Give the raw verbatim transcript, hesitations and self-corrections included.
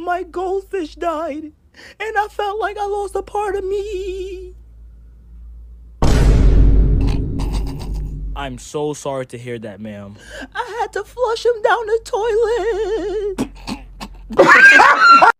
my goldfish died, and I felt like I lost a part of me. I'm so sorry to hear that, ma'am. I had to flush him down the toilet.